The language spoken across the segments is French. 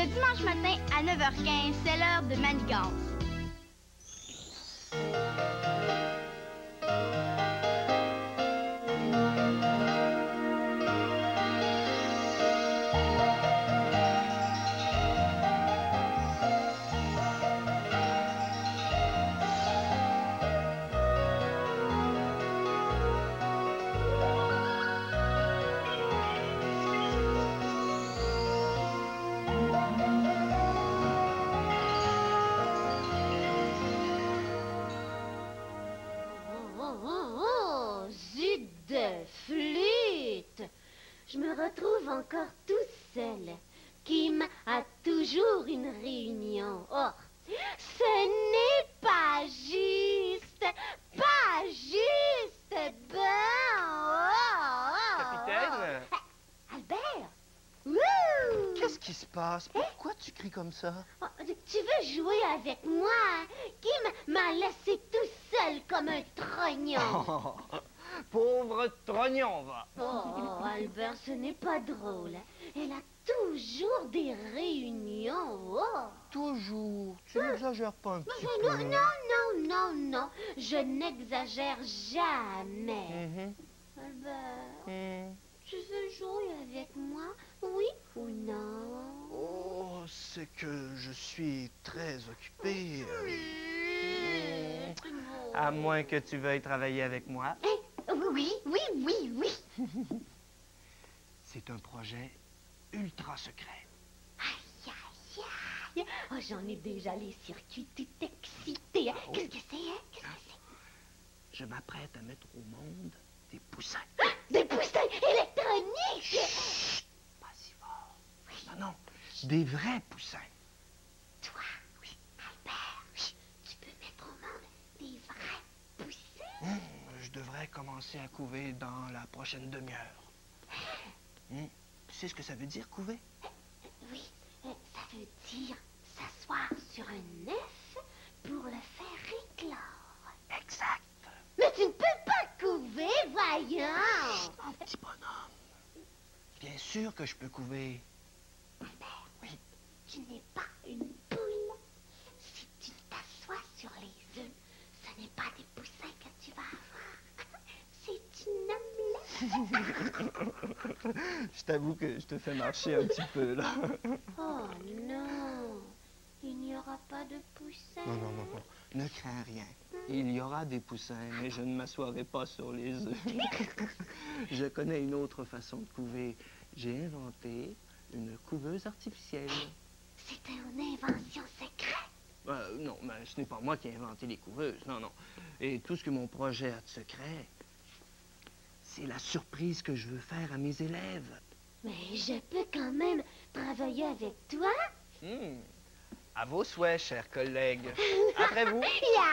Le dimanche matin à 9h15, c'est l'heure de manigance. Je me retrouve encore tout seul. Kim a toujours une réunion. Oh, ce n'est pas juste. Pas juste. Ben, Capitaine? Albert? Wouh! Qu'est-ce qui se passe? Pourquoi tu cries comme ça? Oh, tu veux jouer avec moi? Kim m'a laissé tout seul comme un trognon. Oh, pauvre trognon, va. Oh, Albert, ce n'est pas drôle. Elle a toujours des réunions. Oh. Toujours. Tu n'exagères pas un petit peu. Non. Je n'exagère jamais. Albert, tu veux jouer avec moi? Oui ou non? Oh, c'est que je suis très occupé. À moins que tu veuilles travailler avec moi. Oui. C'est un projet ultra secret. Aïe. Oh, j'en ai déjà les circuits tout excités. Qu'est-ce que c'est? Je m'apprête à mettre au monde des poussins. Des poussins électroniques! Chut! Pas si fort. Non. Des vrais poussins. Toi, oui, Albert, oui, tu peux mettre au monde des vrais poussins? Je devrais commencer à couver dans la prochaine demi-heure. Tu sais ce que ça veut dire, couver? Oui, ça veut dire s'asseoir sur un œuf pour le faire éclore. Exact. Mais tu ne peux pas couver, voyons! Mon petit bonhomme. Bien sûr que je peux couver. Albert, oui. Tu n'es pas une poule. Si tu t'assois sur les œufs, ce n'est pas des poussins que tu vas avoir. C'est une omelette. Je t'avoue que je te fais marcher un petit peu, là. Oh non, il n'y aura pas de poussins. Non. Ne crains rien. Il y aura des poussins, mais je ne m'assoirai pas sur les œufs. Je connais une autre façon de couver. J'ai inventé une couveuse artificielle. C'est une invention secrète. Non, mais ce n'est pas moi qui ai inventé les couveuses, non. Et tout ce que mon projet a de secret, c'est la surprise que je veux faire à mes élèves. Mais je peux quand même travailler avec toi. À vos souhaits, chers collègues. Après vous.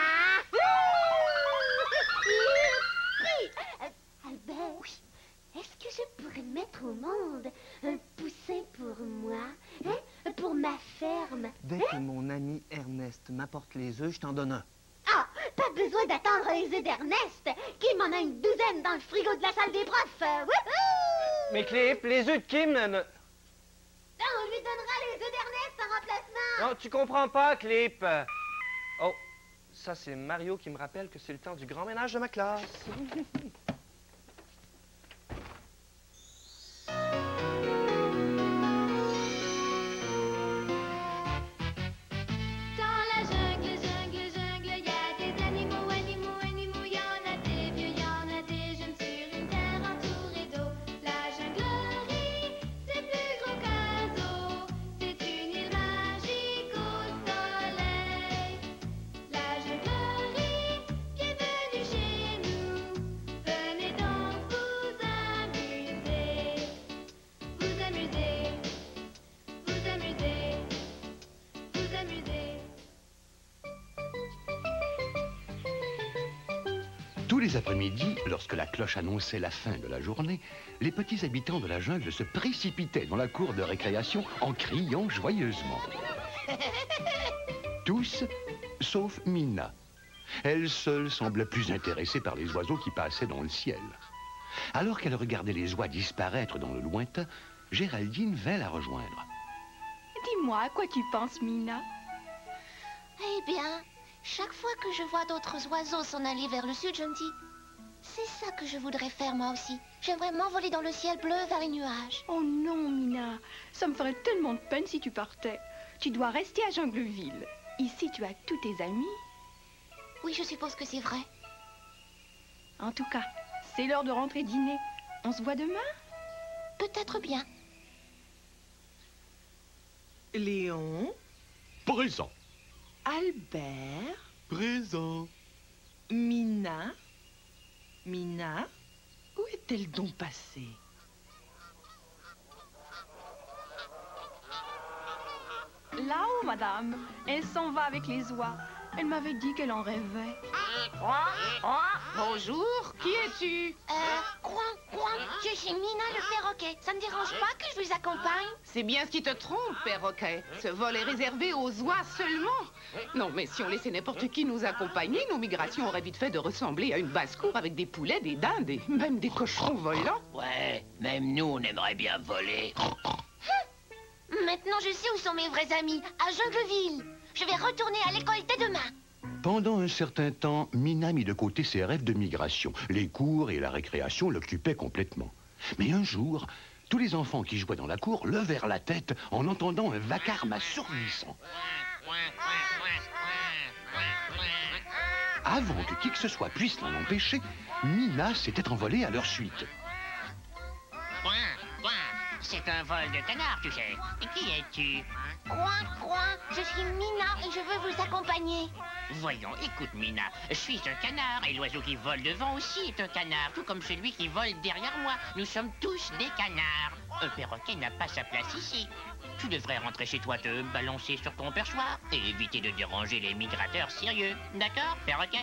Albert, oui. Est-ce que je pourrais mettre au monde un poussin pour moi, pour ma ferme? Dès que mon ami Ernest m'apporte les œufs, je t'en donne un. Ah, pas besoin d'attendre les œufs d'Ernest. Kim en a une douzaine dans le frigo de la salle des profs. Wouhou! Mais Clip, les œufs de Kim... On lui donnera les œufs d'Ernest en remplacement. Non, tu comprends pas, Clip. Oh, ça c'est Mario qui me rappelle que c'est le temps du grand ménage de ma classe. Tous les après-midi, lorsque la cloche annonçait la fin de la journée, les petits habitants de la jungle se précipitaient dans la cour de récréation en criant joyeusement. Tous, sauf Mina. Elle seule semblait plus intéressée par les oiseaux qui passaient dans le ciel. Alors qu'elle regardait les oies disparaître dans le lointain, Géraldine vint la rejoindre. Dis, dis-moi, à quoi tu penses, Mina? Eh bien, chaque fois que je vois d'autres oiseaux s'en aller vers le sud, je me dis... C'est ça que je voudrais faire moi aussi. J'aimerais m'envoler dans le ciel bleu vers les nuages. Oh non, Mina, ça me ferait tellement de peine si tu partais. Tu dois rester à Jungleville. Ici, tu as tous tes amis. Oui, je suppose que c'est vrai. En tout cas, c'est l'heure de rentrer dîner. On se voit demain? Peut-être bien. Léon, Présent. Albert, Présent. Mina. Mina, où est-elle donc passée? Là-haut, madame. Elle s'en va avec les oies. Elle m'avait dit qu'elle en rêvait. Bonjour, qui es-tu? Coin, je suis Mina le perroquet. Ça ne dérange pas que je vous accompagne? C'est bien ce qui te trompe, perroquet. Ce vol est réservé aux oies seulement. Non, mais si on laissait n'importe qui nous accompagner, nos migrations auraient vite fait de ressembler à une basse-cour avec des poulets, des dindes et même des cochons volants. Ouais, même nous, on aimerait bien voler. Maintenant, je sais où sont mes vrais amis, à Jungleville. Je vais retourner à l'école dès demain. Pendant un certain temps, Mina mit de côté ses rêves de migration. Les cours et la récréation l'occupaient complètement. Mais un jour, tous les enfants qui jouaient dans la cour levèrent la tête en entendant un vacarme assourdissant. Avant que qui que ce soit puisse l'en empêcher, Mina s'était envolée à leur suite. C'est un vol de canard, tu sais. Et qui es-tu? Coin, je suis Mina et je veux vous accompagner. Voyons, écoute, Mina. Je suis un canard et l'oiseau qui vole devant aussi est un canard, tout comme celui qui vole derrière moi. Nous sommes tous des canards. Un perroquet n'a pas sa place ici. Tu devrais rentrer chez toi, te balancer sur ton perchoir et éviter de déranger les migrateurs sérieux. D'accord, perroquet?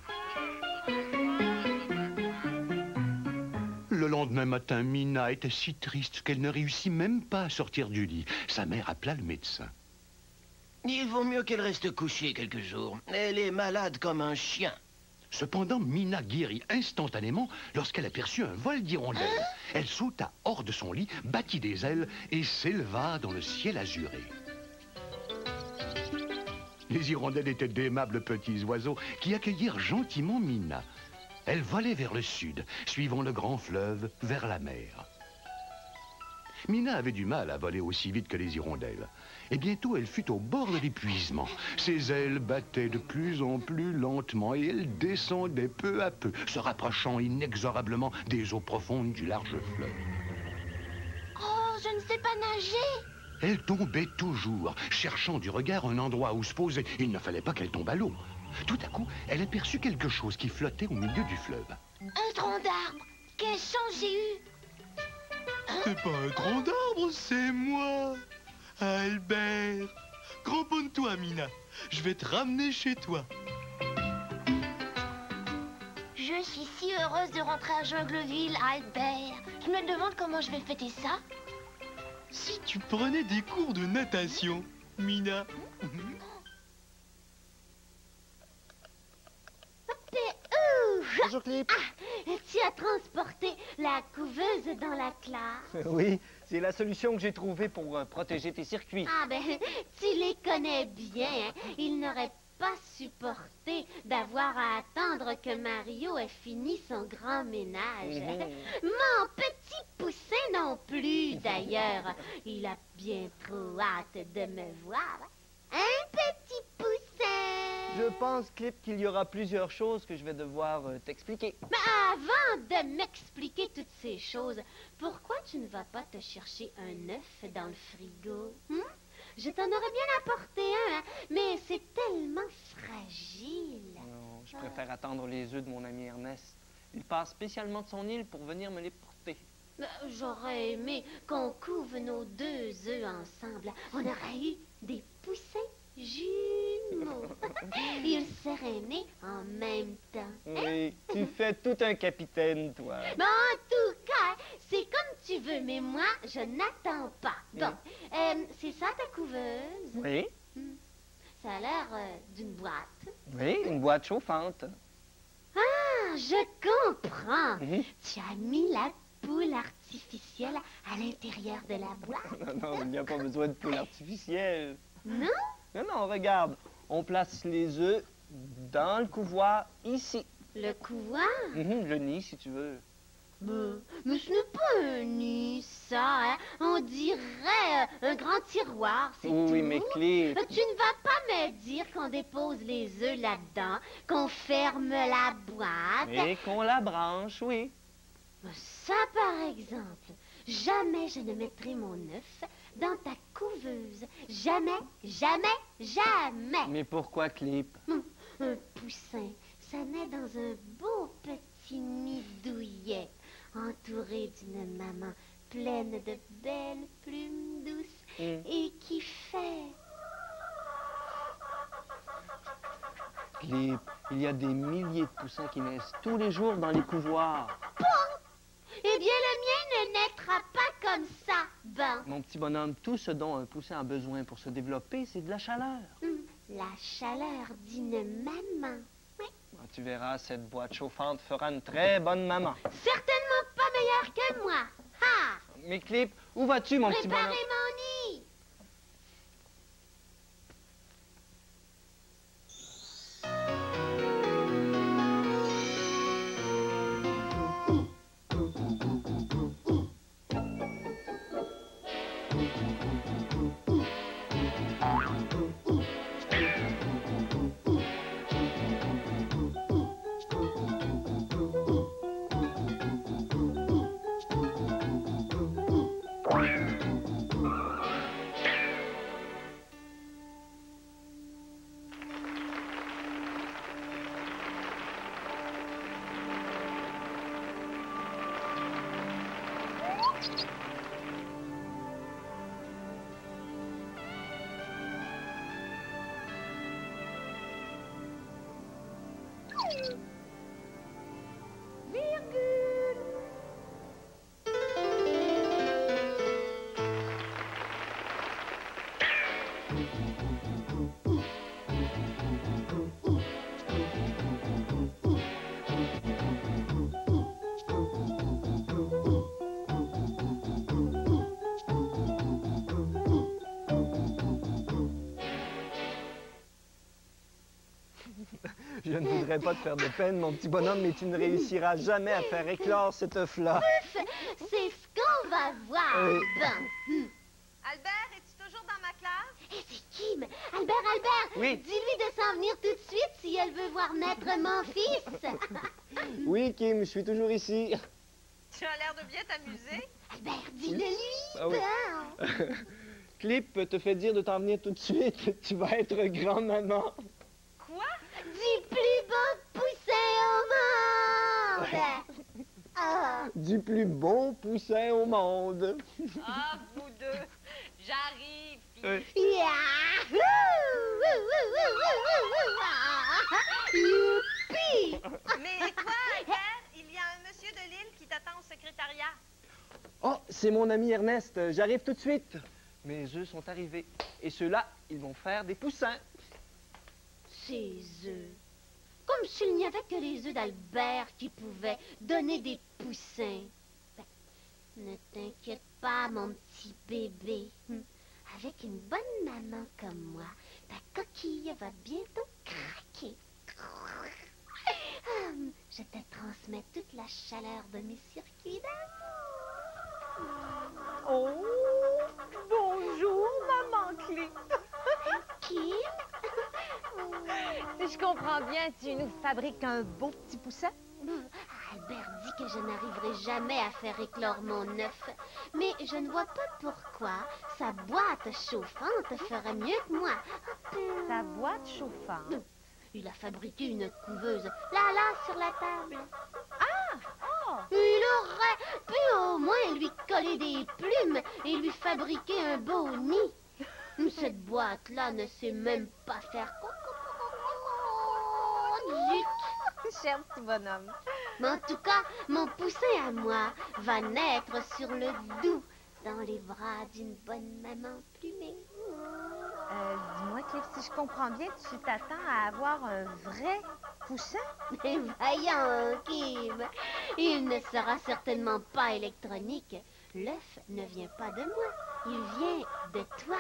Le lendemain matin, Mina était si triste qu'elle ne réussit même pas à sortir du lit. Sa mère appela le médecin. Il vaut mieux qu'elle reste couchée quelques jours. Elle est malade comme un chien. Cependant, Mina guérit instantanément lorsqu'elle aperçut un vol d'hirondelles. Elle sauta hors de son lit, battit des ailes et s'éleva dans le ciel azuré. Les hirondelles étaient d'aimables petits oiseaux qui accueillirent gentiment Mina. Elle volait vers le sud, suivant le grand fleuve, vers la mer. Mina avait du mal à voler aussi vite que les hirondelles. Et bientôt, elle fut au bord de l'épuisement. Ses ailes battaient de plus en plus lentement et elle descendait peu à peu, se rapprochant inexorablement des eaux profondes du large fleuve. Oh, je ne sais pas nager. Elle tombait toujours, cherchant du regard un endroit où se poser. Il ne fallait pas qu'elle tombe à l'eau. Tout à coup, elle aperçut quelque chose qui flottait au milieu du fleuve. Un tronc d'arbre. Quelle chance j'ai eue. C'est pas un tronc d'arbre, c'est moi, Albert. Cramponne-toi, Mina. Je vais te ramener chez toi. Je suis si heureuse de rentrer à Jungleville, Albert. Je me demande comment je vais fêter ça. Si tu prenais des cours de natation, Mina. Bonjour, Clip. Tu as transporté la couveuse dans la classe. Oui, c'est la solution que j'ai trouvée pour protéger tes circuits. Ah ben, tu les connais bien. Hein? Ils n'auraient pas supporté d'avoir à attendre que Mario ait fini son grand ménage. Mon petit poussin non plus, d'ailleurs. Il a bien trop hâte de me voir. Un petit poussin. Je pense, Clip, qu'il y aura plusieurs choses que je vais devoir t'expliquer. Mais avant de m'expliquer toutes ces choses, pourquoi tu ne vas pas te chercher un œuf dans le frigo? Je t'en aurais bien apporté un, hein, mais c'est tellement fragile. Non, je préfère attendre les œufs de mon ami Ernest. Il passe spécialement de son île pour venir me les porter. J'aurais aimé qu'on couve nos 2 œufs ensemble. On aurait eu des poussins jumeaux. Ils seraient nés en même temps. Oui, tu fais tout un capitaine, toi. Bon, en tout cas, c'est comme tu veux, mais moi, je n'attends pas. Bon, c'est ça ta couveuse? Oui. Ça a l'air d'une boîte. Oui, une boîte chauffante. Ah, je comprends. Tu as mis la poule artificielle à l'intérieur de la boîte. Non, non, il n'y a pas besoin de poule artificielle. Non? Non, non, regarde. On place les œufs dans le couvoir, ici. Le couvoir? Le nid, si tu veux. Mais ce n'est pas un nid, ça, hein? On dirait un grand tiroir, c'est tout. Oui, mais Clip... Tu ne vas pas me dire qu'on dépose les œufs là-dedans, qu'on ferme la boîte. Et qu'on la branche, oui. Ça, par exemple, jamais je ne mettrai mon œuf dans ta couveuse. Jamais, jamais, jamais. Mais pourquoi, Clip? Un poussin, ça naît dans un beau petit nid douillet, entouré d'une maman pleine de belles plumes douces et qui fait... Clip, il y a des milliers de poussins qui naissent tous les jours dans les couvoirs. Eh bien, le mien ne naîtra pas comme ça, ben. Mon petit bonhomme, tout ce dont un poussin a besoin pour se développer, c'est de la chaleur. La chaleur d'une maman. Oui. Ah, tu verras, cette boîte chauffante fera une très bonne maman. Certainement pas meilleure que moi. Ha! Mais Clip, où vas-tu, mon petit bonhomme? Préparez mon nid. Je ne voudrais pas te faire de peine, mon petit bonhomme, mais tu ne réussiras jamais à faire éclore cet œuf-là. C'est ce qu'on va voir. Ben. Albert, es-tu toujours dans ma classe? Et c'est Kim. Albert, Oui. dis-lui de s'en venir tout de suite si elle veut voir naître mon fils. Oui, Kim, je suis toujours ici. Tu as l'air de bien t'amuser. Albert, dis-le lui. Ah oui. Ben. Clip te fait dire de t'en venir tout de suite. Tu vas être grand-maman. Quoi? Du plus beau poussin au monde. Ah. Du plus beau poussin au monde. Ah, vous deux. J'arrive. Yahoo! Youpi! Mais quoi, Albert? Il y a un monsieur de Lille qui t'attend au secrétariat. Oh, c'est mon ami Ernest. J'arrive tout de suite. Mes œufs sont arrivés. Et ceux-là, ils vont faire des poussins. Ces œufs. Comme s'il n'y avait que les œufs d'Albert qui pouvaient donner des poussins. Ben, ne t'inquiète pas, mon petit bébé. Avec une bonne maman comme moi, ta coquille va bientôt craquer. Je te transmets toute la chaleur de mes circuits d'amour. Oh, bonjour, maman Clip. Kim? Si je comprends bien, tu nous fabriques un beau petit poussin? Albert dit que je n'arriverai jamais à faire éclore mon œuf. Mais je ne vois pas pourquoi sa boîte chauffante ferait mieux que moi. Sa boîte chauffante? Il a fabriqué une couveuse, là, sur la table. Ah! Oh! Il aurait pu au moins lui coller des plumes et lui fabriquer un beau nid. Cette boîte-là ne sait même pas faire... Zut! Cher petit bonhomme. Mais en tout cas, mon poussin à moi va naître sur le doux, dans les bras d'une bonne maman plumée. Dis-moi, Clip, si je comprends bien, tu t'attends à avoir un vrai poussin? Mais voyons, Kim, Il ne sera certainement pas électronique. L'œuf ne vient pas de moi, il vient de toi.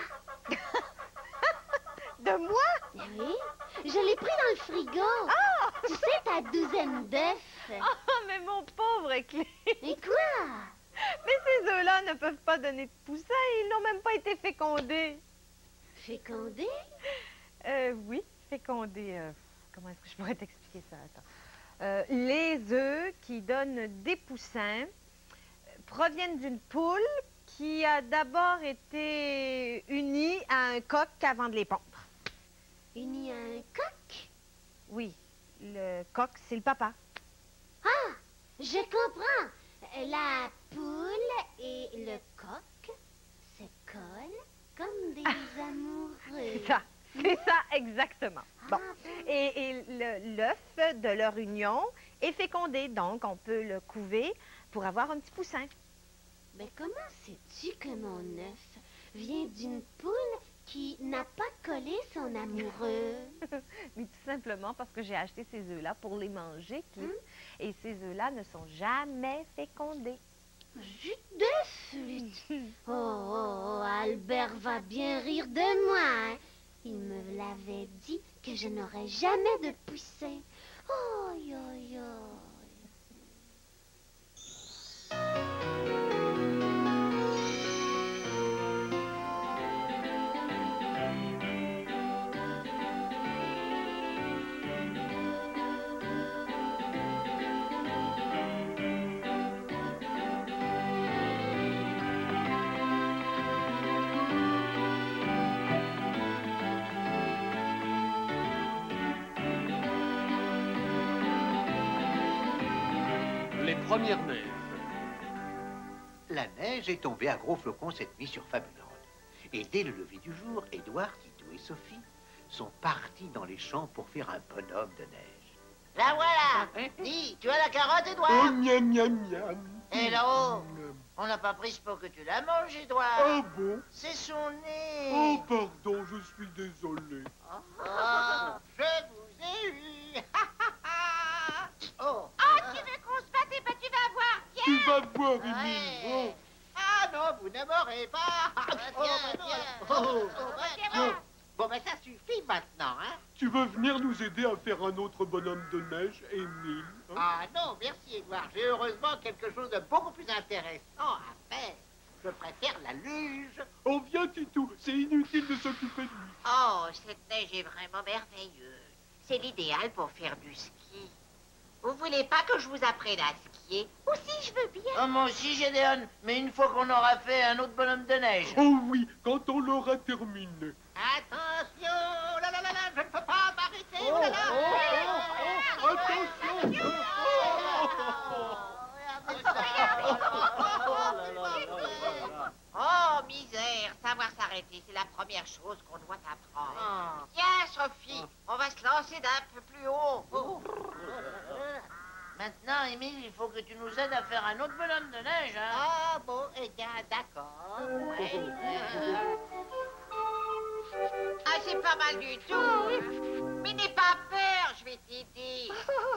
De moi? Oui, je l'ai pris dans le frigo. Ah! Tu sais, ta douzaine d'œufs. Oh, mais mon pauvre Éclair. Et quoi? Mais ces œufs-là ne peuvent pas donner de poussins. Ils n'ont même pas été fécondés. Fécondés? Oui, fécondés. Comment est-ce que je pourrais t'expliquer ça? Attends. Les œufs qui donnent des poussins proviennent d'une poule qui a d'abord été unie à un coq avant de les pondre. Unie à un coq? Oui, le coq, c'est le papa. Ah, je comprends. La poule et le coq se collent comme des amoureux. C'est ça, exactement. Bon. Et l'œuf de leur union est fécondé, donc on peut le couver pour avoir un petit poussin. Mais comment sais-tu que mon œuf vient d'une poule qui n'a pas collé son amoureux? Mais tout simplement parce que j'ai acheté ces œufs-là pour les manger, Cliff. Et ces œufs-là ne sont jamais fécondés. Jus d'œuf! Oh, Albert va bien rire de moi. Hein? Il me l'avait dit que je n'aurais jamais de poussin. Oh, yo, yo. Les premières neiges. La neige est tombée à gros flocons cette nuit sur Fabuland. Et dès le lever du jour, Édouard, Tito et Sophie sont partis dans les champs pour faire un bonhomme de neige. La voilà. Dis, tu as la carotte, Édouard? Oh, miam, miam, miam. Et là-haut, on n'a pas prise pour que tu la manges, Édouard. Ah bon? C'est son nez. Oh, pardon, je suis désolé. Oh, je vous ai eu. Oh. Tu veux qu'on se batte? Eh ben, tu vas voir. Viens. Tu vas voir, Émile. Oh. Ah non, vous ne m'aurez pas. Bon, ben ça suffit maintenant, hein? Tu veux venir nous aider à faire un autre bonhomme de neige, Émile? Hein? Ah non, merci, Édouard. J'ai heureusement quelque chose de beaucoup plus intéressant à faire. Je préfère la luge. Oh, viens, Titou. C'est inutile de s'occuper de lui. Oh, cette neige est vraiment merveilleuse. C'est l'idéal pour faire du ski. Vous voulez pas que je vous apprenne à skier? Aussi, je veux bien. Oh, moi aussi, Gédéon. Mais une fois qu'on aura fait un autre bonhomme de neige. Oh oui, quand on l'aura terminé. Attention! Là, là, là, là, je ne peux pas m'arrêter! Oh, Oh, là, là. oh, attention! Oh, misère! Savoir s'arrêter, c'est la première chose qu'on doit apprendre. Tiens, Sophie, on va se lancer d'un peu plus haut. Maintenant, Émile, il faut que tu nous aides à faire un autre bonhomme de neige, hein? Ah, bon, eh bien, d'accord. Ah, c'est pas mal du tout. Mais n'aie pas peur, je vais t'aider.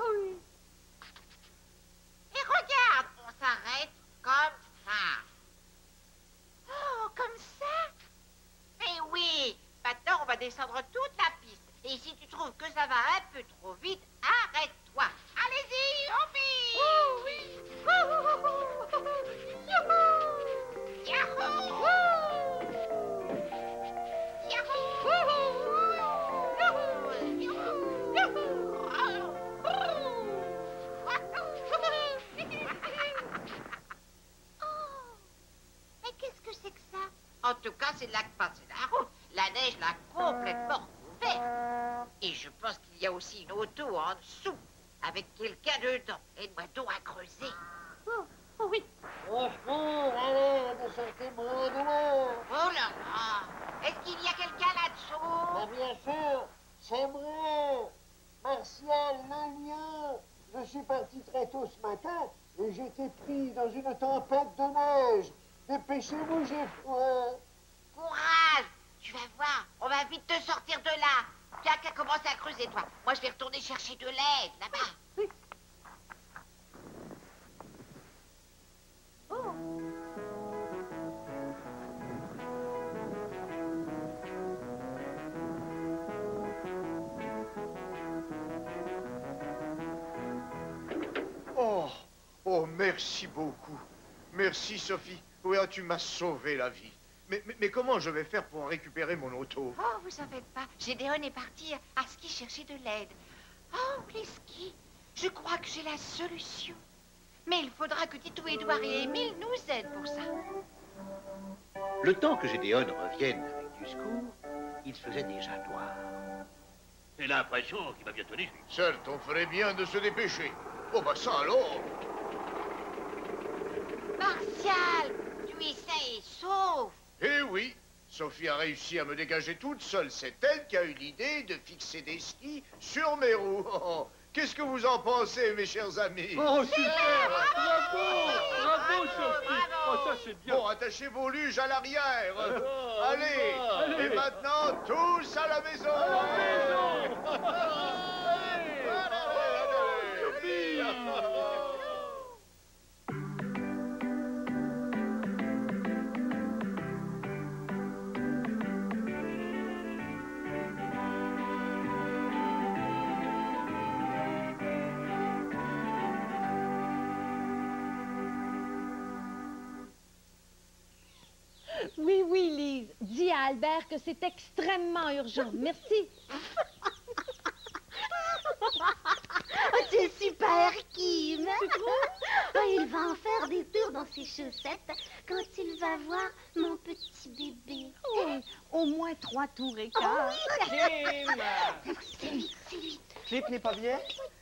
Et regarde, on s'arrête comme ça. Oh, comme ça? Mais oui. Maintenant, on va descendre toute la piste. Et si tu trouves que ça va un peu trop vite, arrête-toi. Allez-y, on vit. Oh, oui. Yahoo! Yahoo! Mais qu'est-ce que c'est que ça? En tout cas, c'est là que passait la route. La neige l'a complètement couvert. Et je pense qu'il y a aussi une auto en dessous, avec quelqu'un dedans. Aide-moi donc à creuser. Oh oui. Bonjour, allez, descendez-moi de l'eau. Oh là là! Est-ce qu'il y a quelqu'un là-dessous? Bien sûr, c'est moi, Martial Lalion. Je suis parti très tôt ce matin et j'ai été pris dans une tempête de neige. Dépêchez-vous, j'ai froid. Courage! Tu vas voir, on va vite te sortir de là. Tu as qu'à commencer à creuser, toi. Moi, je vais retourner chercher de l'aide, là-bas. merci beaucoup. Merci, Sophie. Oui, tu m'as sauvé la vie. Mais comment je vais faire pour récupérer mon auto? Oh, vous en faites pas. Gédéon est parti à ski chercher de l'aide. Oh, les skis. Je crois que j'ai la solution. Mais il faudra que Titou, Édouard et Émile nous aident pour ça. Le temps que Gédéon revienne avec du secours, il se faisait déjà noir. J'ai l'impression qu'il va bientôt neiger. Certes, on ferait bien de se dépêcher. Oh, bah ça alors. Martial, tu es sain et sauf. Eh oui, Sophie a réussi à me dégager toute seule. C'est elle qui a eu l'idée de fixer des skis sur mes roues. Oh, qu'est-ce que vous en pensez, mes chers amis? Oh, super! Bravo, Sophie! Oh, ça, c'est bien. Bon, attachez vos luges à l'arrière. Allez. Et maintenant, tous à la maison. À la maison. Oui, oui, Lise. Dis à Albert que c'est extrêmement urgent. Merci. Tu es super, Kim. Il va en faire des tours dans ses chaussettes quand il va voir mon petit bébé. Oui, au moins 3 tours et quart. C'est vite, c'est vite. Clip n'est pas bien?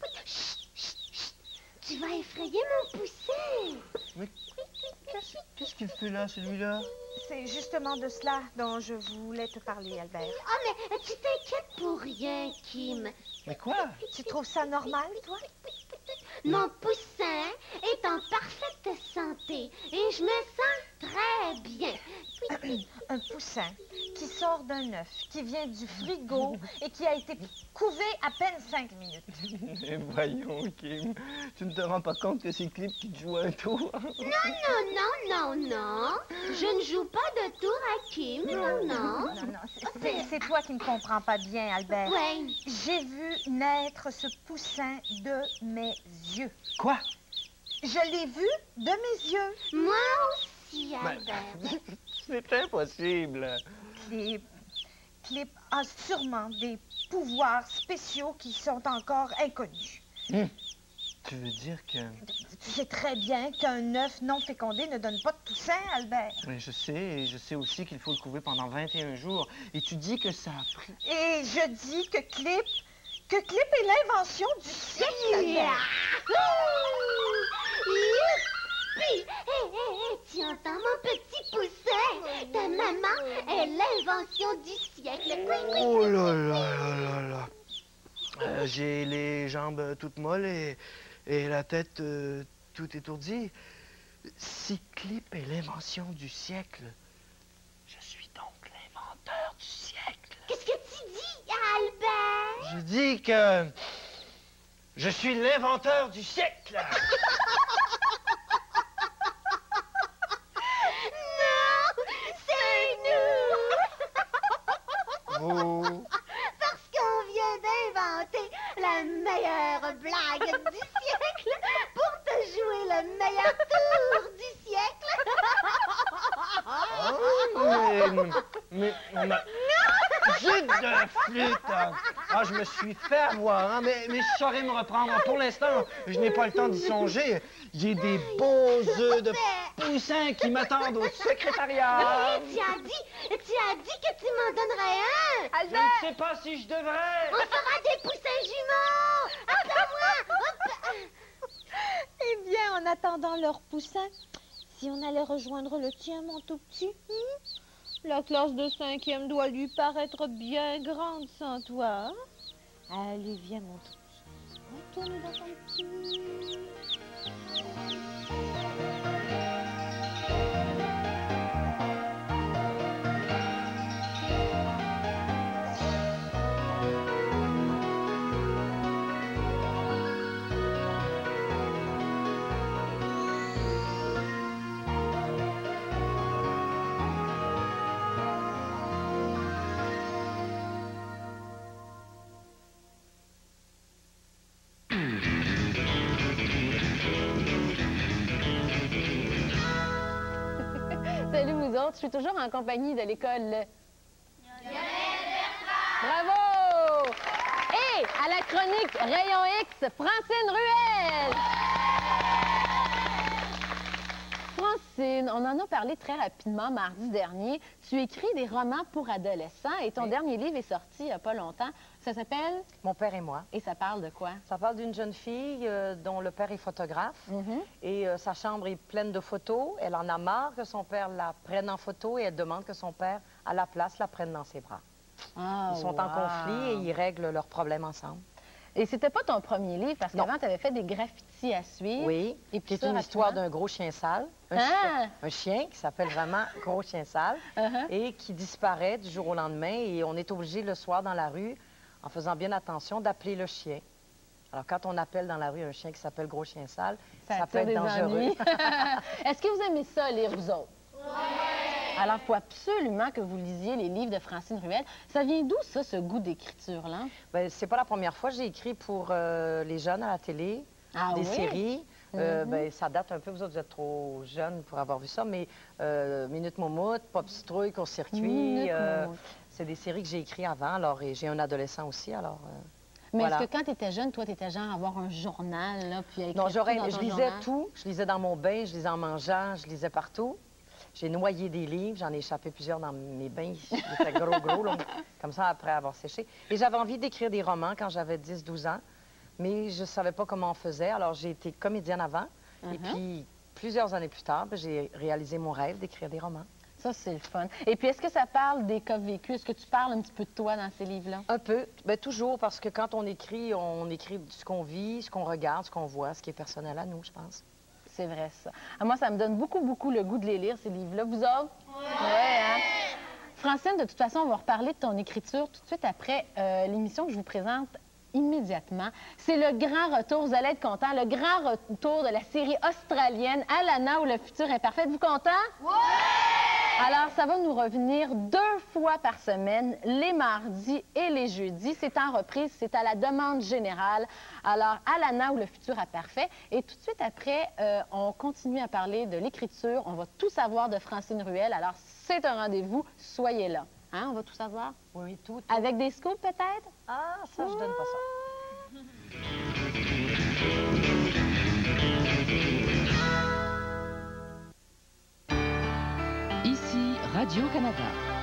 Tu vas effrayer mon poussin. Mais qu'est-ce qu'il fait là, celui-là? C'est justement de cela dont je voulais te parler, Albert. Ah, mais tu t'inquiètes pour rien, Kim. Mais quoi? Tu trouves ça normal, toi? Mon poussin est en parfaite santé et je me sens très bien. Un poussin qui sort d'un œuf, qui vient du frigo et qui a été couvé à peine 5 minutes. Mais voyons, Kim, tu ne te rends pas compte que c'est Clip qui te joue un tour? Non. Je ne joue pas de tour à Kim, non. C'est toi qui ne comprends pas bien, Albert. Oui. J'ai vu naître ce poussin de mes yeux. Quoi? Je l'ai vu de mes yeux. Moi aussi, Albert. C'est impossible. Clip a sûrement des pouvoirs spéciaux qui sont encore inconnus. Tu veux dire que... Tu sais très bien qu'un œuf non fécondé ne donne pas de poussin, Albert. Oui, je sais, et je sais aussi qu'il faut le couver pendant 21 jours. Et tu dis que ça a pris... Et je dis que Clip est l'invention du siècle, Albert. Youpi! Hé, tu entends mon petit poussin? Ta maman est l'invention du siècle. Oh là. J'ai les jambes toutes molles et la tête tout étourdie. Si Clip est l'invention du siècle, je suis donc l'inventeur du siècle. Qu'est-ce que tu dis, Albert? Je dis que je suis l'inventeur du siècle. Non, c'est nous. Vous... Parce qu'on vient d'inventer la meilleure blague du siècle pour te jouer le meilleur tour du siècle. Mais on a... Zut de flûte! Ah, je me suis fait avoir, hein, mais je saurais me reprendre. Pour l'instant, je n'ai pas le temps d'y songer. J'ai des beaux œufs de poussin qui m'attendent au secrétariat. Oui, tu as dit que tu m'en donnerais un. Je ne sais pas si je devrais. On fera des poussins jumeaux. Attends-moi. Eh bien, en attendant leur poussin, si on allait rejoindre le tien, mon tout petit, la classe de 5e doit lui paraître bien grande sans toi. Allez, viens, mon tout petit. Retourne dans ton petit... Je suis toujours en compagnie de l'école... Bravo! Et à la chronique Rayon X, Francine Ruel! Francine, on en a parlé très rapidement mardi dernier. Tu écris des romans pour adolescents et ton dernier livre est sorti il n'y a pas longtemps. Ça s'appelle? Mon père et moi. Et ça parle de quoi? Ça parle d'une jeune fille dont le père est photographe et sa chambre est pleine de photos. Elle en a marre que son père la prenne en photo et elle demande que son père, à la place, la prenne dans ses bras. Ils sont en conflit et ils règlent leurs problèmes ensemble. Et c'était pas ton premier livre, parce qu'avant, tu avais fait des graffitis à suivre. Oui, et puis c'est une histoire d'un gros chien sale. Un chien qui s'appelle vraiment Gros Chien Sale et qui disparaît du jour au lendemain. Et on est obligé le soir dans la rue, en faisant bien attention, d'appeler le chien. Alors, quand on appelle dans la rue un chien qui s'appelle Gros Chien Sale, ça peut être dangereux. Est-ce que vous aimez ça, lire, vous autres? Oui! Alors, il faut absolument que vous lisiez les livres de Francine Ruel. Ça vient d'où, ça, ce goût d'écriture-là? Bien, c'est pas la première fois. J'ai écrit pour les jeunes à la télé, des séries. Ben, ça date un peu, vous autres, vous êtes trop jeunes pour avoir vu ça, mais Minute Moumoute, Pop Citrouille, Court-Circuit, c'est des séries que j'ai écrites avant, alors, et j'ai un adolescent aussi, alors... Mais est-ce que quand tu étais jeune, toi, tu étais genre à avoir un journal, là, puis à écrire non, je lisais tout. Je lisais dans mon bain, je lisais en mangeant, je lisais partout. J'ai noyé des livres, j'en ai échappé plusieurs dans mes bains. Ils étaient gros, là, comme ça, après avoir séché. Et j'avais envie d'écrire des romans quand j'avais 10-12 ans, mais je ne savais pas comment on faisait. Alors, j'ai été comédienne avant. Et puis, plusieurs années plus tard, j'ai réalisé mon rêve d'écrire des romans. Ça, c'est le fun. Et puis, est-ce que ça parle des cas vécus? Est-ce que tu parles un petit peu de toi dans ces livres-là? Un peu. Bien, toujours, parce que quand on écrit ce qu'on vit, ce qu'on regarde, ce qu'on voit, ce qui est personnel à nous, je pense. C'est vrai, ça. Moi, ça me donne beaucoup le goût de les lire, ces livres-là. Vous autres? Oui! Ouais, hein? Francine, de toute façon, on va reparler de ton écriture tout de suite après l'émission que je vous présente immédiatement. C'est le grand retour, vous allez être contents, le grand retour de la série australienne Alana ou le futur imparfait. Êtes-vous contents? Oui! Alors, ça va nous revenir 2 fois par semaine, les mardis et les jeudis. C'est en reprise, c'est à la demande générale. Alors, Alana ou le futur imparfait. Et tout de suite après, on continue à parler de l'écriture. On va tout savoir de Francine Ruel. Alors, c'est un rendez-vous. Soyez là. Hein, on va tout savoir? Oui, tout. Avec des scoops, peut-être? Ah, ça, je donne pas ça. Ici Radio-Canada.